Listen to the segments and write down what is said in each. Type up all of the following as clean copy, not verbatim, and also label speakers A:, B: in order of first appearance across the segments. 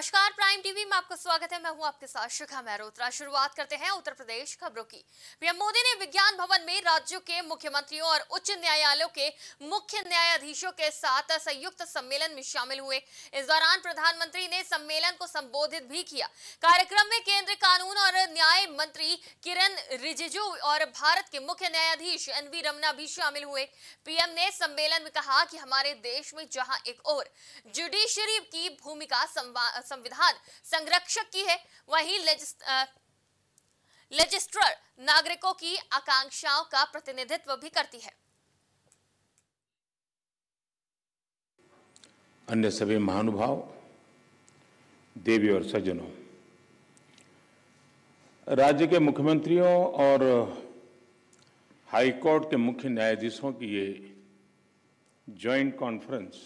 A: नमस्कार, prime TV में आपका स्वागत है। मैं हूं आपके साथ शिखा मेहरोत्रा। शुरुआत करते हैं उत्तर प्रदेश खबरों की। पीएम मोदी ने विज्ञान भवन में राज्यों के मुख्यमंत्रियों और उच्च न्यायालयों के मुख्य न्यायाधीशों के साथ संयुक्त सम्मेलन में शामिल हुए। इस दौरान प्रधानमंत्री ने सम्मेलन को संबोधित भी किया। कार्यक्रम में केंद्रीय कानून और न्याय मंत्री किरण रिजिजू और भारत के मुख्य न्यायाधीश एनवी रमना भी शामिल हुए। पीएम ने सम्मेलन में कहा कि हमारे देश में जहां एक और जुडिशरी की भूमिका संविधान संरक्षक की है, वहीं लेजिस्लेचर नागरिकों की आकांक्षाओं का प्रतिनिधित्व भी करती है।
B: अन्य सभी महानुभाव, देवी और सज्जनों, राज्य के मुख्यमंत्रियों और हाईकोर्ट के मुख्य न्यायाधीशों की ये जॉइंट कॉन्फ्रेंस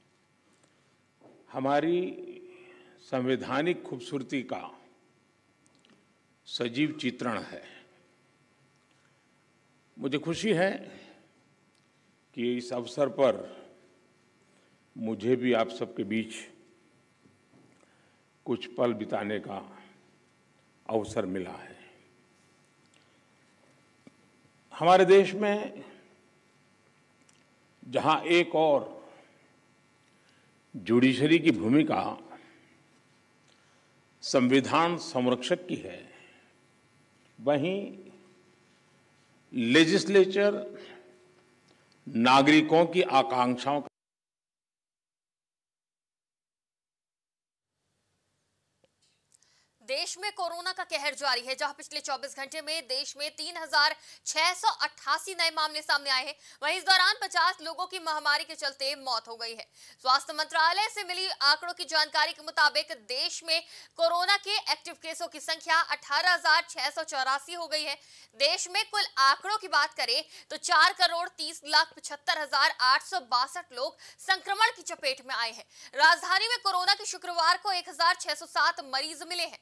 B: हमारी संवैधानिक खूबसूरती का सजीव चित्रण है। मुझे खुशी है कि इस अवसर पर मुझे भी आप सबके बीच कुछ पल बिताने का अवसर मिला है। हमारे देश में जहां एक और जुडिशरी की भूमिका संविधान संरक्षक की है, वहीं लेजिस्लेचर नागरिकों की आकांक्षाओं का
A: देश में कोरोना का कहर जारी है, जहां पिछले 24 घंटे में देश में 3,688 नए मामले सामने आए हैं। वहीं इस दौरान 50 लोगों की महामारी के चलते मौत हो गई है। स्वास्थ्य मंत्रालय से मिली आंकड़ों की जानकारी के मुताबिक देश में कोरोना के एक्टिव केसों की संख्या 18,684 हो गई है। देश में कुल आंकड़ों की बात करें तो 4,30,75,862 लोग संक्रमण की चपेट में आए हैं। राजधानी में कोरोना के शुक्रवार को 1,607 मरीज मिले हैं।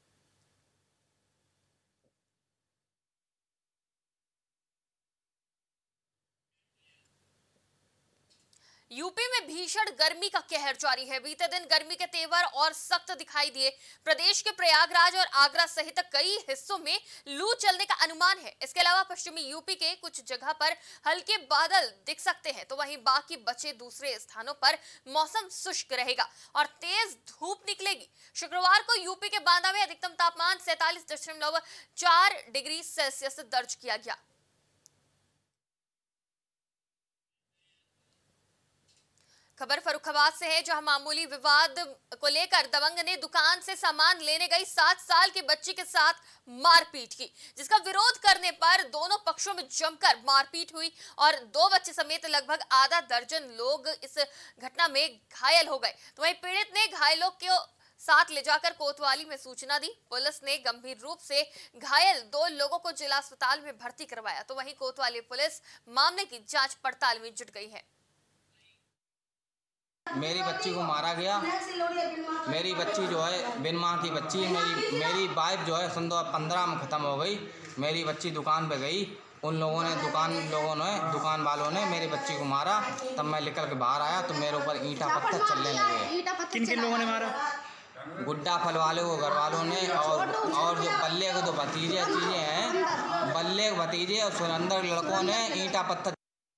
A: यूपी में भीषण गर्मी का कहर जारी है। बीते दिन गर्मी के तेवर और सख्त दिखाई दिए। प्रदेश के प्रयागराज और आगरा सहित कई हिस्सों में लू चलने का अनुमान है। इसके अलावा पश्चिमी यूपी के कुछ जगह पर हल्के बादल दिख सकते हैं, तो वहीं बाकी बचे दूसरे स्थानों पर मौसम शुष्क रहेगा और तेज धूप निकलेगी। शुक्रवार को यूपी के बांदा में अधिकतम तापमान 47.4 डिग्री सेल्सियस दर्ज किया गया। खबर फर्रुखाबाद से है, जहां मामूली विवाद को लेकर दबंग ने दुकान से सामान लेने गई 7 साल की बच्ची के साथ मारपीट की, जिसका विरोध करने पर दोनों पक्षों में जमकर मारपीट हुई और 2 बच्चे समेत लगभग आधा दर्जन लोग इस घटना में घायल हो गए। तो वहीं पीड़ित ने घायलों को साथ ले जाकर कोतवाली में सूचना दी। पुलिस ने गंभीर रूप से घायल 2 लोगों को जिला अस्पताल में भर्ती करवाया। तो वहीं कोतवाली पुलिस मामले की जांच पड़ताल में जुट गई है।
C: मेरी बच्ची को मारा गया। मेरी बच्ची जो है बिन माँ की बच्ची है। मेरी वाइफ जो है 2015 में ख़त्म हो गई। मेरी बच्ची दुकान पे गई, उन लोगों ने दुकान वालों ने मेरी बच्ची को मारा। तब मैं निकल के बाहर आया तो मेरे ऊपर ईंटा पत्थर चलने लगे।
D: किन किन लोगों ने मारा?
C: गुड्डा फल वाले को घर वालों ने और जो बल्ले के 2 भतीजे हैं, बल्ले के भतीजे और सुरेंद्र लड़कों ने ईंटा पत्थर।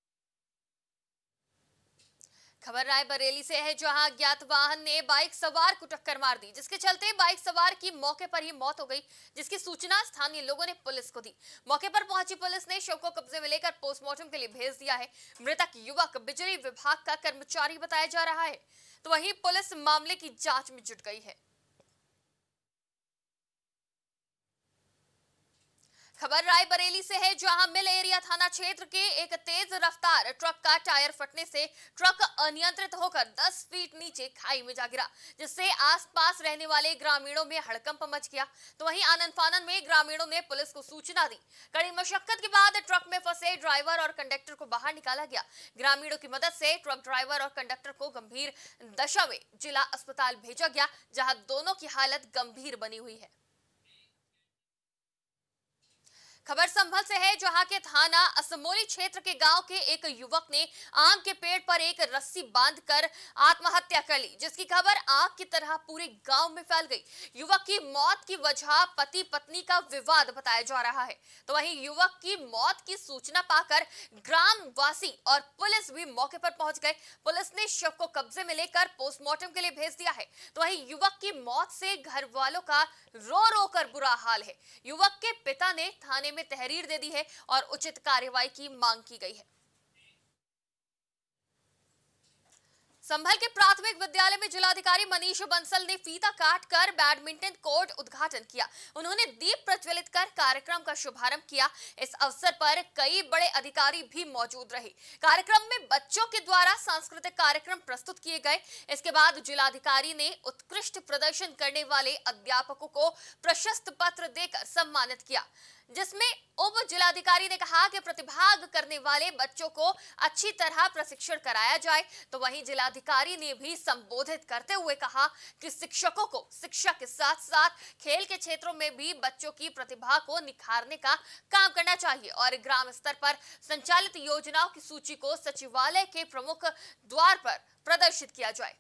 A: खबर रायबरेली से है, जहां अज्ञात वाहन ने बाइक सवार को टक्कर मार दी, जिसके चलते बाइक सवार की मौके पर ही मौत हो गई, जिसकी सूचना स्थानीय लोगों ने पुलिस को दी। मौके पर पहुंची पुलिस ने शव को कब्जे में लेकर पोस्टमार्टम के लिए भेज दिया है। मृतक युवक बिजली विभाग का कर्मचारी बताया जा रहा है। तो वहीं पुलिस मामले की जांच में जुट गई है। खबर रायबरेली से है, जहां मिल एरिया थाना क्षेत्र के एक तेज रफ्तार ट्रक का टायर फटने से ट्रक अनियंत्रित होकर 10 फीट नीचे खाई में जा गिरा, जिससे आसपास रहने वाले ग्रामीणों में हड़कंप मच गया। तो वहीं आनन फानन में ग्रामीणों ने पुलिस को सूचना दी। कड़ी मशक्कत के बाद ट्रक में फंसे ड्राइवर और कंडक्टर को बाहर निकाला गया। ग्रामीणों की मदद से ट्रक ड्राइवर और कंडक्टर को गंभीर दशा में जिला अस्पताल भेजा गया, जहां दोनों की हालत गंभीर बनी हुई है। खबर संभल से है, जहां के थाना असमोली क्षेत्र के गांव के एक युवक ने आम के पेड़ पर एक रस्सी बांधकर आत्महत्या कर ली, जिसकी खबर आग की तरह पूरे गांव में फैल गई। युवक की मौत की वजह पति पत्नी का विवाद बताया जा रहा है। तो वहीं युवक की मौत की सूचना पाकर ग्रामवासी और पुलिस भी मौके पर पहुंच गए। पुलिस ने शव को कब्जे में लेकर पोस्टमार्टम के लिए भेज दिया है। तो वहीं युवक की मौत से घर वालों का रो रो कर बुरा हाल है। युवक के पिता ने थाने में तहरीर दे दी है और उचित कार्रवाई की मांग की गई है। संभल के प्राथमिक विद्यालय में जिलाधिकारी मनीष बंसल ने फीता काटकर बैडमिंटन कोर्ट उद्घाटन किया। उन्होंने दीप प्रज्वलित कर कार्यक्रम का शुभारंभ किया। इस अवसर पर कई बड़े अधिकारी भी मौजूद रहे। कार्यक्रम में बच्चों के द्वारा सांस्कृतिक कार्यक्रम प्रस्तुत किए गए। इसके बाद जिलाधिकारी ने उत्कृष्ट प्रदर्शन करने वाले अध्यापकों को प्रशस्ति पत्र देकर सम्मानित किया, जिसमें उप जिलाधिकारी ने कहा कि प्रतिभाग करने वाले बच्चों को अच्छी तरह प्रशिक्षण कराया जाए। तो वहीं जिलाधिकारी ने भी संबोधित करते हुए कहा कि शिक्षकों को शिक्षा के साथ साथ खेल के क्षेत्रों में भी बच्चों की प्रतिभा को निखारने का काम करना चाहिए और ग्राम स्तर पर संचालित योजनाओं की सूची को सचिवालय के प्रमुख द्वार पर प्रदर्शित किया जाए।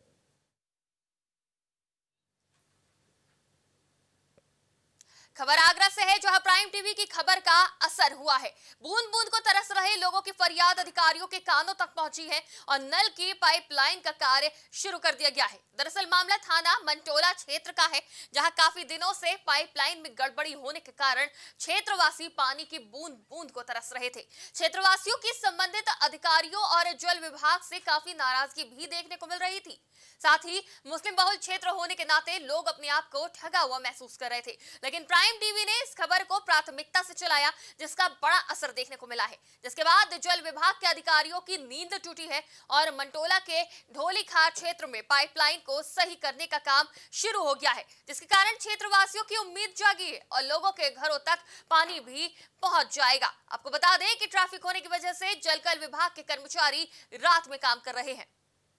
A: खबर आगरा से है, जहां प्राइम टीवी की खबर का असर हुआ है। बूंद बूंद को तरस रहे लोगों की फरियाद अधिकारियों के कानों तक पहुंची है और नल की पाइपलाइन का कार्य शुरू कर दिया गया है। दरअसल मामला थाना मंटोला क्षेत्र का है, जहां काफी दिनों से पाइपलाइन में गड़बड़ी होने के कारण क्षेत्रवासी पानी की बूंद बूंद को तरस रहे थे। क्षेत्रवासियों की संबंधित अधिकारियों और जल विभाग से काफी नाराजगी भी देखने को मिल रही थी। साथ ही मुस्लिम बहुल क्षेत्र होने के नाते लोग अपने आप को ठगा हुआ महसूस कर रहे थे, लेकिन प्राइम टीवी ने इस खबर को प्राथमिकता से चलाया, जिसका बड़ा असर देखने को मिला है। जिसके बाद जल विभाग के अधिकारियों की नींद टूटी है और मंटोला के ढोलीखार क्षेत्र में पाइपलाइन को सही करने का काम शुरू हो गया है, जिसके कारण क्षेत्रवासियों की उम्मीद जागी है और लोगों के घरों तक पानी भी पहुंच जाएगा। आपको बता दें कि ट्रैफिक होने की वजह से जलकल विभाग के कर्मचारी रात में काम कर रहे हैं।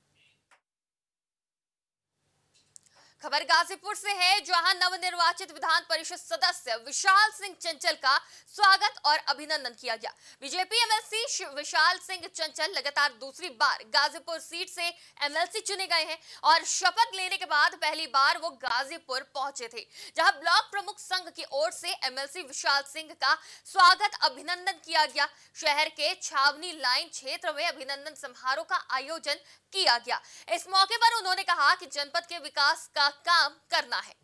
A: खबर गाजीपुर से है, जहां नवनिर्वाचित विधान परिषद सदस्य विशाल सिंह चंचल का स्वागत और अभिनंदन किया गया। बीजेपी एमएलसी विशाल सिंह चंचल लगातार दूसरी बार गाजीपुर सीट से एमएलसी चुने गए हैं और शपथ लेने के बाद पहली बार वो गाजीपुर पहुंचे थे, जहां ब्लॉक प्रमुख संघ की ओर से एमएलसी विशाल सिंह का स्वागत अभिनंदन किया गया। शहर के छावनी लाइन क्षेत्र में अभिनंदन समारोह का आयोजन किया गया। इस मौके पर उन्होंने कहा कि जनपद के विकास का काम करना है।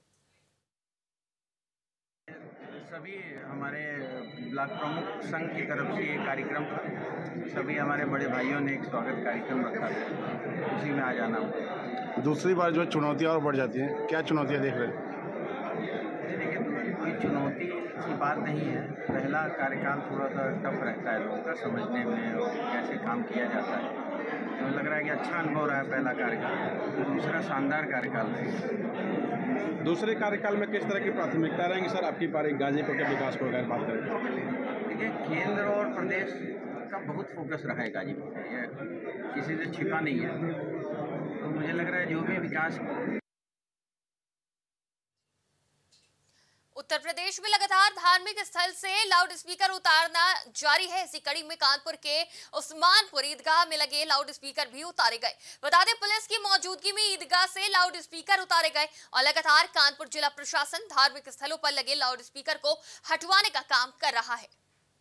D: सभी हमारे ब्लॉक प्रमुख संघ की तरफ से ये कार्यक्रम था। सभी हमारे बड़े भाइयों ने एक स्वागत कार्यक्रम रखा था, उसी में आ जाना।
E: दूसरी बार जो चुनौतियां और बढ़ जाती हैं, क्या चुनौतियां देख रहे हैं?
D: देखिए, कोई चुनौती की बात नहीं है। पहला कार्यकाल थोड़ा सा टफ रहता है लोगों का समझने में और कैसे काम किया जाता है। तो लग रहा है कि अच्छा अनुभव रहा है पहला कार्यकाल। दूसरा शानदार कार्यकाल है।
E: दूसरे कार्यकाल में किस तरह की प्राथमिकता रहेंगी सर आपकी पारी गाजीपुर के विकास को अगर बात करें?
D: देखिए, केंद्र और प्रदेश का बहुत फोकस रहा है गाजीपुर में, यह किसी से छिपा नहीं है। तो मुझे लग रहा है जो भी विकास
A: उत्तर प्रदेश में लगातार धार्मिक स्थल से लाउड स्पीकर उतारना जारी है। इसी कड़ी में कानपुर के उस्मानपुर ईदगाह में लगे लाउड स्पीकर भी उतारे गए। बता दें, पुलिस की मौजूदगी में ईदगाह से लाउड स्पीकर उतारे गए और लगातार कानपुर जिला प्रशासन धार्मिक स्थलों पर लगे लाउड स्पीकर को हटवाने का काम कर रहा है।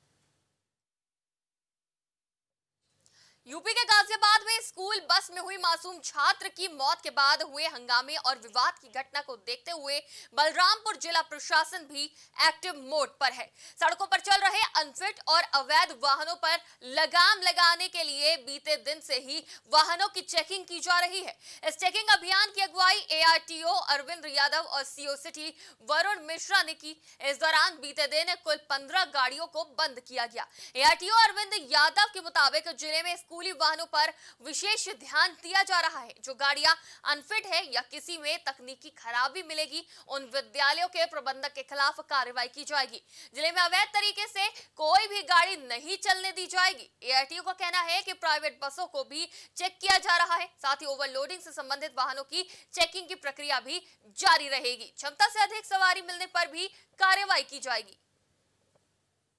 A: यूपी के गाजियाबाद में स्कूल बस में हुई मासूम छात्र की मौत के बाद हुए हंगामे और विवाद की घटना को देखते हुए बलरामपुर जिला प्रशासन भी एक्टिव मोड पर है। सड़कों पर चल रहे अनफिट और अवैध वाहनों पर लगाम लगाने के लिए बीते दिन से ही वाहनों की चेकिंग की जा रही है। इस चेकिंग अभियान की अगुवाई एआरटीओ अरविंद यादव और सीओ सिटी वरुण मिश्रा ने की। इस दौरान बीते दिन कुल 15 गाड़ियों को बंद किया गया। एआरटीओ अरविंद यादव के मुताबिक जिले में स्कूली वाहनों पर विशेष ध्यान दिया जा रहा है। जो गाड़ियां अनफिट है या किसी में तकनीकी खराबी मिलेगी, उन विद्यालयों के प्रबंधक के खिलाफ कार्रवाई की जाएगी। जिले में अवैध तरीके से कोई भी गाड़ी नहीं चलने दी जाएगी। एआरटीओ का कहना है कि प्राइवेट बसों को भी चेक किया जा रहा है। साथ ही ओवरलोडिंग से संबंधित वाहनों की चेकिंग की प्रक्रिया भी जारी रहेगी। क्षमता से अधिक सवारी मिलने पर भी कार्रवाई की जाएगी।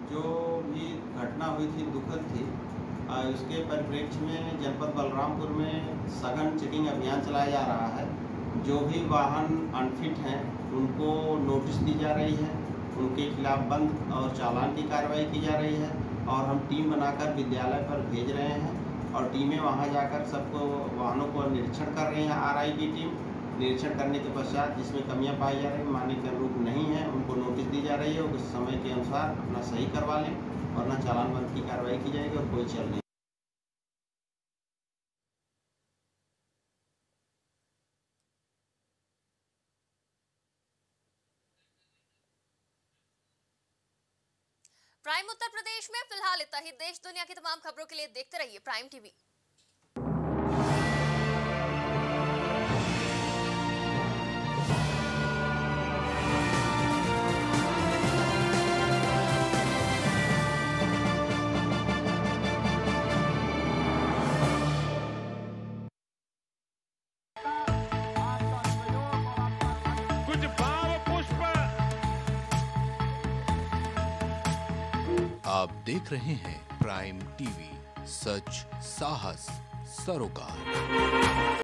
D: जो भी घटना हुई थी दुखद थी। इसके परिप्रेक्ष्य में जनपद बलरामपुर में सघन चेकिंग अभियान चलाया जा रहा है। जो भी वाहन अनफिट हैं उनको नोटिस दी जा रही है, उनके खिलाफ बंद और चालान की कार्रवाई की जा रही है और हम टीम बनाकर विद्यालय पर भेज रहे हैं और टीमें वहां जाकर सबको वाहनों को निरीक्षण कर रही हैं। आरआई की टीम निरीक्षण करने के पश्चात जिसमें कमियां पाई जा रही मानक के अनुरूप नहीं है उनको नोटिस दी जा रही है। उस समय के अनुसार अपना सही करवा लें वरना चालान बंद की कार्रवाई की जाएगी और कोई चल नहीं।
A: प्राइम उत्तर प्रदेश में फिलहाल इतना ही। देश दुनिया की तमाम खबरों के लिए देखते रहिए प्राइम टीवी।
F: आप देख रहे हैं प्राइम टीवी, सच साहस सरोकार।